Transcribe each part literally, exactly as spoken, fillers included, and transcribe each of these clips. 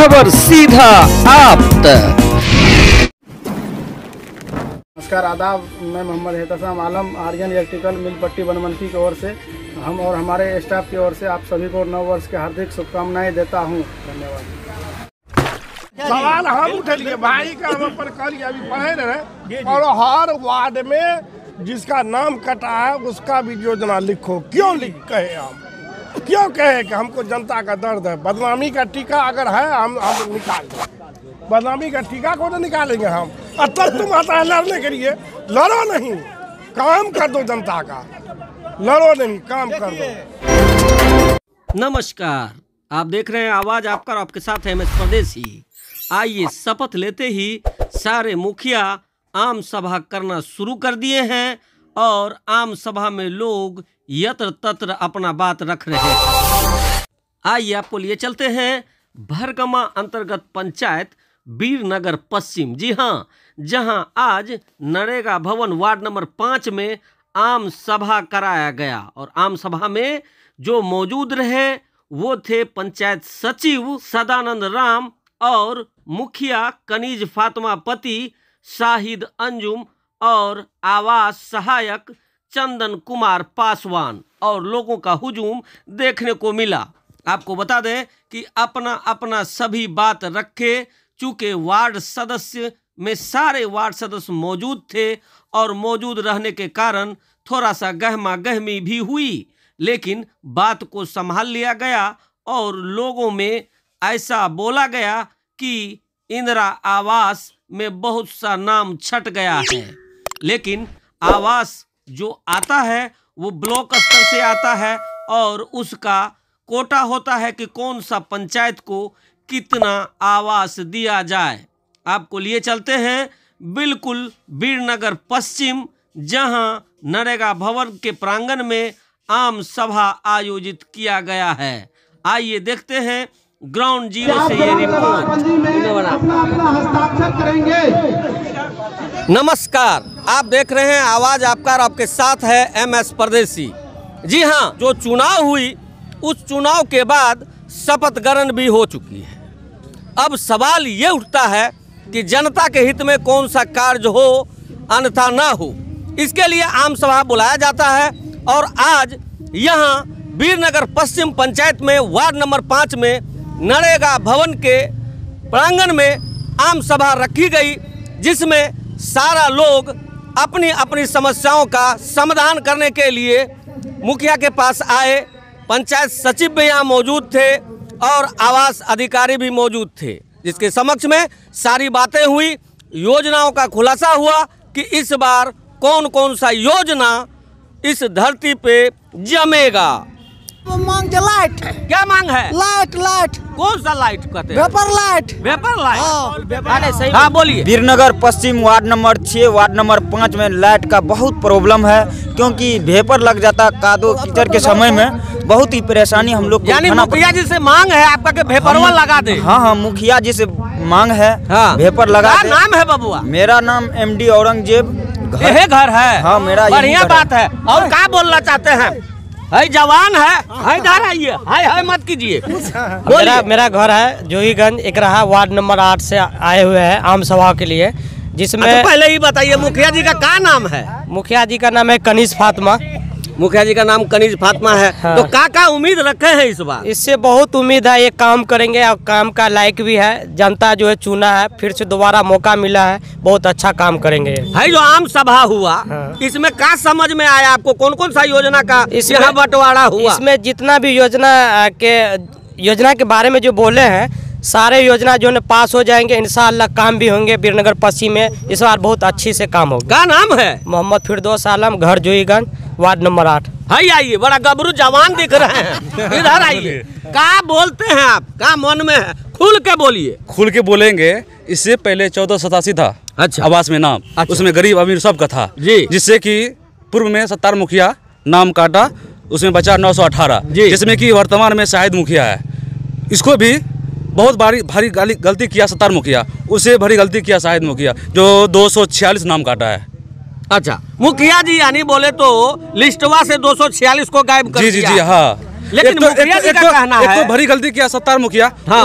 खबर सीधा आप तक। नमस्कार, आदाब। मैं मोहम्मद एहतसाम आलम आर्यन इलेक्ट्रिकल मिल पट्टी बनमनखी की ओर से हम और हमारे स्टाफ की ओर से आप सभी को नव वर्ष के हार्दिक शुभकामनाएं देता हूं। धन्यवाद। सवाल हम उठलिए भाई का हम पर कल अभी पढ़े रहे और हर वार्ड में जिसका नाम कटा है उसका भी योजना लिखो। क्यों लिख कहे हम क्यों कहे कि हमको जनता का दर्द है। बदनामी का टीका अगर है हम हम निकाल दें। बदनामी का टीका को तो निकालेंगे हम। और तब तुम आता है लड़ने के लिए। लड़ो नहीं, काम कर दो जनता का। लड़ो नहीं, काम कर दो। नमस्कार, आप देख रहे हैं आवाज आपका और आपके साथ है एम एस परदेसी। आइए, शपथ लेते ही सारे मुखिया आम सभा करना शुरू कर दिए हैं और आम सभा में लोग यत्र तत्र अपना बात रख रहे हैं। आइए आपको लिए चलते हैं भरगमा अंतर्गत पंचायत वीरनगर पश्चिम। जी हाँ, जहां आज नरेगा भवन वार्ड नंबर पाँच में आम सभा कराया गया और आम सभा में जो मौजूद रहे वो थे पंचायत सचिव सदानंद राम और मुखिया कनीज फातिमा पति शाहिद अंजुम और आवास सहायक चंदन कुमार पासवान और लोगों का हुजूम देखने को मिला। आपको बता दें कि अपना अपना सभी बात रखे, चूँकि वार्ड सदस्य में सारे वार्ड सदस्य मौजूद थे और मौजूद रहने के कारण थोड़ा सा गहमा गहमी भी हुई, लेकिन बात को संभाल लिया गया और लोगों में ऐसा बोला गया कि इंदिरा आवास में बहुत सा नाम छट गया है, लेकिन आवास जो आता है वो ब्लॉक स्तर से आता है और उसका कोटा होता है कि कौन सा पंचायत को कितना आवास दिया जाए। आपको लिए चलते हैं बिल्कुल वीरनगर पश्चिम, जहां नरेगा भवन के प्रांगण में आम सभा आयोजित किया गया है। आइए देखते हैं ग्राउंड जीरो से ये रिपोर्ट। नमस्कार, आप देख रहे हैं आवाज आपका और आपके साथ है एम एस परदेसी। जी हाँ, जो चुनाव हुई उस चुनाव के बाद शपथ ग्रहण भी हो चुकी है। अब सवाल ये उठता है कि जनता के हित में कौन सा कार्य हो अन्यथा ना हो, इसके लिए आम सभा बुलाया जाता है। और आज यहाँ वीरनगर पश्चिम पंचायत में वार्ड नंबर पाँच में नरेगा भवन के प्रांगण में आम सभा रखी गई, जिसमें सारा लोग अपनी अपनी समस्याओं का समाधान करने के लिए मुखिया के पास आए। पंचायत सचिव भी यहाँ मौजूद थे और आवास अधिकारी भी मौजूद थे, जिसके समक्ष में सारी बातें हुई, योजनाओं का खुलासा हुआ कि इस बार कौन कौन सा योजना इस धरती पे जमेगा। वो मांग के लाइट। क्या मांग है? Light light. कौन सा लाइट कहते हैं? Vapour light. Vapour light. हाँ, बोलिए। वीरनगर पश्चिम वार्ड नंबर छः वार्ड नंबर पाँच में लाइट का बहुत प्रॉब्लम है, क्योंकि वेपर लग जाता कादो कीचड़ के समय में बहुत ही परेशानी हम लोग। यानी मुखिया जी से मांग है आपका कि वेपरवा लगा दे? हाँ हाँ, मुखिया जी से मांग है। हाँ, वेपर लगा दे। नाम है बबुआ? मेरा नाम एम डी औरंगजेब। यह घर है? हाँ, मेरा बढ़िया बात है। और क्या बोलना चाहते हैं? है जवान है, है इधर आइए, हाय हाय मत कीजिए। मेरा मेरा घर है जोहीगंज एकराहा वार्ड नंबर आठ से आए हुए हैं आम सभा के लिए, जिसमें तो पहले ही बताइए मुखिया जी का क्या नाम है? मुखिया जी का नाम है कनीज फातिमा। मुखिया जी का नाम कनीज फातिमा है। हाँ। तो क्या क्या उम्मीद रखे हैं इस बार? इससे बहुत उम्मीद है, ये काम करेंगे और काम का लायक भी है। जनता जो है चुना है, फिर से दोबारा मौका मिला है, बहुत अच्छा काम करेंगे। है जो आम सभा हुआ, हाँ। इसमें क्या समझ में आया आपको? कौन कौन सा योजना का यहाँ बंटवारा हुआ? इसमें जितना भी योजना के योजना के बारे में जो बोले हैं सारे योजना जो है पास हो जाएंगे इंशाअल्लाह। काम भी होंगे वीरनगर पश्चिम में इस बार बहुत अच्छी से काम होगा। क्या नाम है? मोहम्मद फिरदौस आलम, घर जोहीगंज वार्ड नंबर आठ। हाय आइए, बड़ा गबरू जवान दिख रहे हैं, इधर आइए। क्या बोलते हैं आप? क्या मन में है? खुल के बोलिए। खुल के बोलेंगे। इससे पहले चौदह सतासी था। अच्छा। आवास में नाम। अच्छा। उसमें गरीब अमीर सबका था जी, जिससे कि पूर्व में सत्तार मुखिया नाम काटा, उसमें बचा नौ सौ अठारह, जिसमें कि वर्तमान में शाहिद मुखिया है। इसको भी बहुत भारी भारी गलती किया सत्तार मुखिया, उसे भारी गलती किया शाहिद मुखिया, जो दो सौ छियालीस नाम काटा है। अच्छा, मुखिया जी यानी बोले तो लिस्टवा से दो सौ छियालीस को गायब कर जी जी जी हाँ। लेकिन मुखिया जी का कहना है एक तो भरी गलती किया सत्तार मुखिया, हाँ। उससे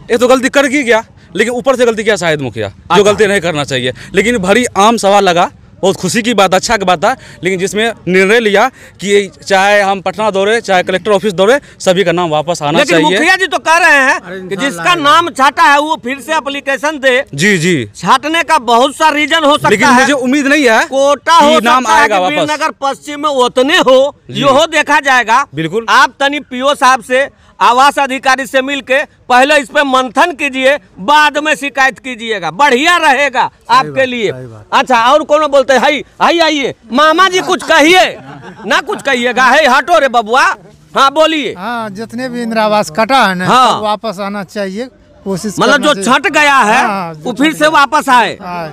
ये तो गलती कर ही गया, लेकिन ऊपर से गलती किया शाहिद मुखिया, जो गलती नहीं करना चाहिए। लेकिन भरी आम सभा लगा, बहुत खुशी की बात, अच्छा की बात था। लेकिन जिसमें निर्णय लिया कि चाहे हम पटना दौड़े, चाहे कलेक्टर ऑफिस दौड़े, सभी का नाम वापस आना लेकिन चाहिए। मुखिया जी तो कह रहे हैं कि जिसका नाम छाटा है वो फिर से एप्लीकेशन दे। जी जी, छाटने का बहुत सा रीजन हो सकता लेकिन है, मुझे उम्मीद नहीं है कोटा हो नाम सकता है आएगा कि वापस। वीरनगर पश्चिम में उतने हो, यो देखा जाएगा। बिल्कुल। आप तनी पीओ साहब से, आवास अधिकारी से मिलके पहले इस पे मंथन कीजिए, बाद में शिकायत कीजिएगा, बढ़िया रहेगा आपके लिए। अच्छा, और कौन बोलते हैं? हाई हाई आइए मामा जी, कुछ कहिए ना, कुछ कहिएगा। है हटो रे बबुआ, हाँ बोलिए। हाँ, जितने भी इंदिरा आवास कटा है ना, हाँ। वापस आना चाहिए, कोशिश मतलब जो छट गया है हाँ, वो फिर से वापस आए।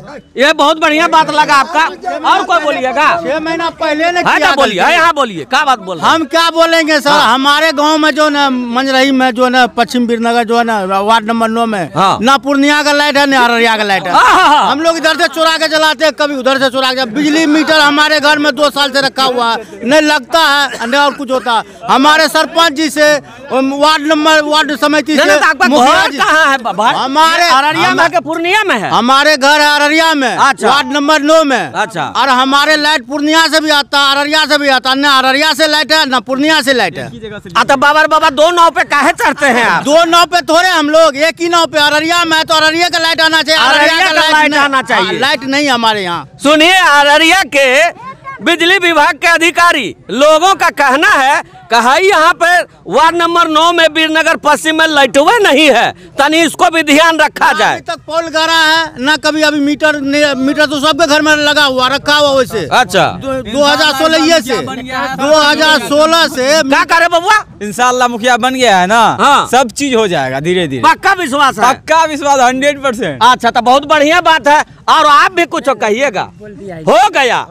ये बहुत बढ़िया बात लगा आपका। और कोई बोलिएगा? छह महीना पहले ने है ना, बोलिए, यहाँ बोलिए, क्या बात बोल रहे हैं? हम क्या बोलेंगे सर, हाँ। हमारे गांव में जो ना मंजरही में जो ना पश्चिम वीरनगर जो है ना वार्ड नंबर नौ में हाँ। ना पूर्णिया का लाइट है ना अररिया का लाइट है। हाँ। हम लोग इधर से चुरा के जलाते हैं, कभी उधर से चुरा के। बिजली मीटर हमारे घर में दो साल से रखा हुआ है, नहीं लगता है न और कुछ होता है। हमारे सरपंच जी से, वार्ड नंबर वार्ड समिति से, आपका मुखिया घर जी- कहाँ है? हमारे अररिया में के पूर्णिया में है? हमारे घर है अररिया में, अच्छा। वार्ड नंबर नौ में। अच्छा। और हमारे लाइट पूर्णिया से भी आता है, अररिया से भी आता है। न अररिया से लाइट है, न पूर्णिया से लाइट है। तो बाबा बाबा दो नाव पे काहे चढ़ते हैं आप? दो नाव पे थोड़े हम लोग, एक ही नाव पे। अररिया में तो अररिया का लाइट आना चाहिए, अररिया का लाइट नहीं- आना चाहिए। हाँ, लाइट नहीं है हमारे यहाँ। सुनिए, अररिया के बिजली विभाग के अधिकारी लोगों का कहना है कहा यहाँ पे वार्ड नंबर नौ में वीरनगर पश्चिम में लाइटवे नहीं है, तनी इसको भी ध्यान रखा जाए। अभी तक पोल गड़ा है ना, कभी अभी मीटर मीटर तो सबके घर में लगा हुआ रखा हुआ वैसे। अच्छा, दो हजार सोलह से दो हजार सोलह से क्या करे बबुआ? इंशाल्लाह मुखिया बन गया है ना, हाँ। सब चीज हो जाएगा धीरे धीरे। पक्का विश्वास है? पक्का विश्वास, हंड्रेड परसेंट। अच्छा, तो बहुत बढ़िया बात है। और आप भी कुछ कहिएगा? हो गया,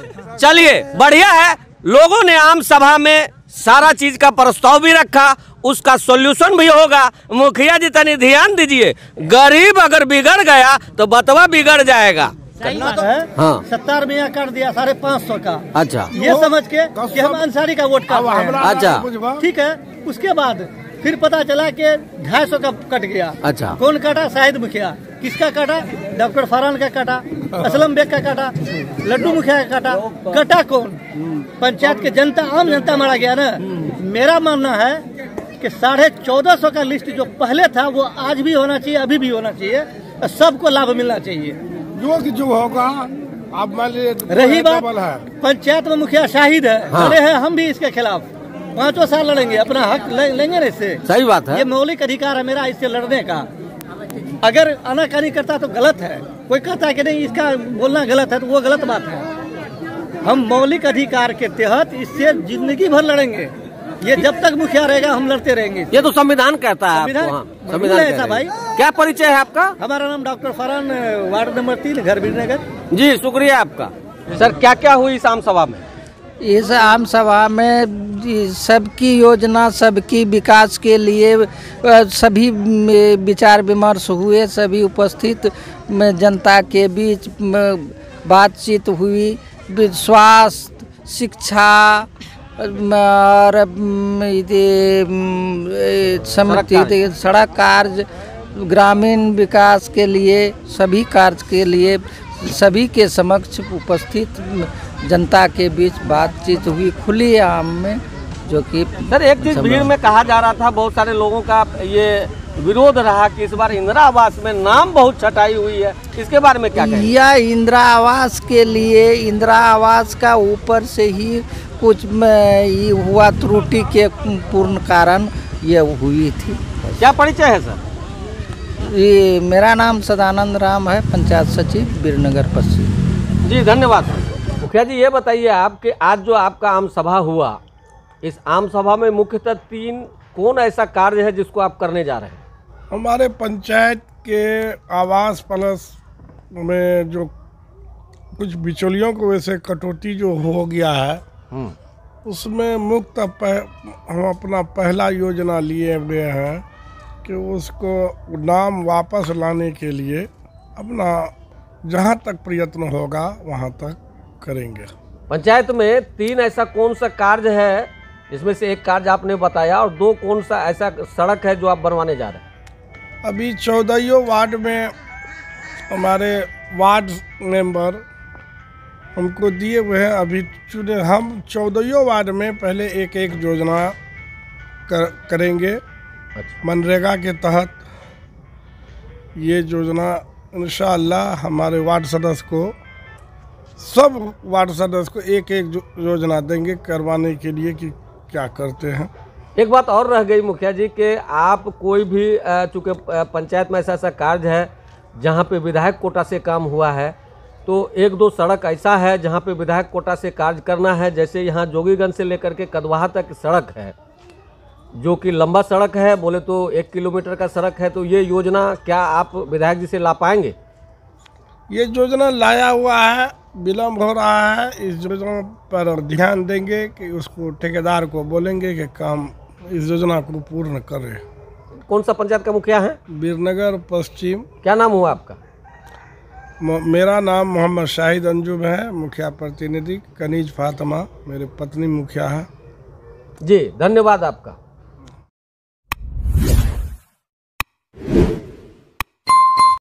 चलिए बढ़िया है। लोगों ने आम सभा में सारा चीज का प्रस्ताव भी रखा, उसका सॉल्यूशन भी होगा। मुखिया जी तनी ध्यान दीजिए, गरीब अगर बिगड़ गया तो बतवा बिगड़ जाएगा। हाँ, सत्तर में कर दिया साढ़े पाँच सौ का। अच्छा, ये समझ के कि हम अंसारी का वोट कर रहे हैं। अच्छा, ठीक है। उसके बाद फिर पता चला कि ढाई सौ का कट गया। अच्छा, कौन काटा? शाहिद मुखिया। किसका काटा? डॉक्टर फरहान का काटा, असलम बेग का काटा, लड्डू मुखिया का काटा। कटा कौन? पंचायत के जनता, आम जनता मारा गया ना। मेरा मानना है कि साढ़े चौदह सौ का लिस्ट जो पहले था वो आज भी होना चाहिए, अभी भी होना चाहिए, सबको लाभ मिलना चाहिए। जो कि जो होगा, आप मान लीजिए रही बात पंचायत में मुखिया शाहिद है, हाँ। लड़े हैं हम भी इसके खिलाफ, पांचों साल लड़ेंगे, अपना हक लेंगे ना इससे। सही बात है। ये मौलिक अधिकार है मेरा इससे लड़ने का। अगर आनाकानी करता तो गलत है, कोई कहता है कि नहीं इसका बोलना गलत है तो वो गलत बात है। हम मौलिक अधिकार के तहत इससे जिंदगी भर लड़ेंगे, ये जब तक मुखिया रहेगा हम लड़ते रहेंगे। ये तो संविधान कहता है आपको। हाँ, संविधान है कह ऐसा रहा है। भाई। क्या परिचय है आपका? हमारा नाम डॉक्टर फरहान, वार्ड नंबर तीन, घर वीरनगर। जी, शुक्रिया आपका। सर, क्या क्या हुई इस आम सभा में? इस आम सभा में सबकी योजना, सबकी विकास के लिए अ, सभी में विचार विमर्श हुए, सभी उपस्थित में जनता के बीच में बातचीत हुई। स्वास्थ्य, शिक्षा और अम, ये, अम, ए, समिति, सड़क कार्य, ग्रामीण विकास के लिए, सभी कार्य के लिए सभी के समक्ष उपस्थित जनता के बीच बातचीत हुई खुली आम में, जो कि सर एक चीज भीड़ में कहा जा रहा था, बहुत सारे लोगों का ये विरोध रहा कि इस बार इंदिरा आवास में नाम बहुत छटाई हुई है, इसके बारे में क्या कहेंगे? यह इंदिरा आवास के लिए, इंदिरा आवास का ऊपर से ही कुछ में ये हुआ, त्रुटि के पूर्ण कारण ये हुई थी। क्या परिचय है सर? ये मेरा नाम सदानंद राम है, पंचायत सचिव वीरनगर पश्चिम। जी धन्यवाद। मुखिया जी ये बताइए आप कि आज जो आपका आम सभा हुआ, इस आम सभा में मुख्यतः तीन कौन ऐसा कार्य है जिसको आप करने जा रहे हैं? हमारे पंचायत के आवास प्लस में जो कुछ बिचौलियों को वैसे कटौती जो हो गया है, उसमें मुक्त हम अपना पहला योजना लिए हुए हैं कि उसको नाम वापस लाने के लिए अपना जहाँ तक प्रयत्न होगा वहाँ तक करेंगे। पंचायत में तीन ऐसा कौन सा कार्य है, इसमें से एक कार्य आपने बताया, और दो कौन सा ऐसा सड़क है जो आप बनवाने जा रहे हैं? अभी चौदहियों वार्ड में हमारे वार्ड मेंबर हमको दिए हुए हैं। अभी चुने हम चौदहियों वार्ड में पहले एक एक योजना कर, करेंगे। अच्छा। मनरेगा के तहत ये योजना इंशाअल्लाह हमारे वार्ड सदस्य को, सब वार्ड सदस्य को एक एक योजना देंगे करवाने के लिए कि क्या करते हैं। एक बात और रह गई मुखिया जी कि आप कोई भी, चूँकि पंचायत में ऐसा ऐसा कार्य है जहाँ पे विधायक कोटा से काम हुआ है, तो एक दो सड़क ऐसा है जहाँ पे विधायक कोटा से कार्य करना है। जैसे यहाँ जोगीगंज से लेकर के कदवाहा तक सड़क है, जो कि लंबा सड़क है, बोले तो एक किलोमीटर का सड़क है। तो ये योजना क्या आप विधायक जी से ला पाएंगे? ये योजना लाया हुआ है, विलम्ब हो रहा है। इस योजना पर ध्यान देंगे कि उसको ठेकेदार को बोलेंगे कि काम इस योजना को पूर्ण करे। कौन सा पंचायत का मुखिया है? बीरनगर पश्चिम। क्या नाम हुआ आपका? मेरा नाम मोहम्मद शाहिद अंजुम है, मुखिया प्रतिनिधि। कनीज फातिमा मेरे पत्नी मुखिया है। जी, धन्यवाद आपका।